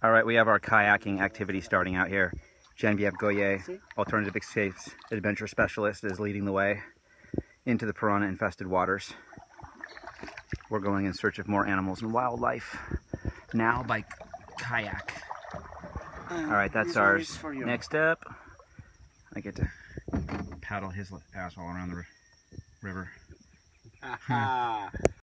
All right, we have our kayaking activity starting out here. Genevieve GOHIER, Alternative Escapes Adventure Specialist, is leading the way into the piranha-infested waters. We're going in search of more animals and wildlife now by kayak. All right, that's ours. Next up, I get to paddle his asshole around the river.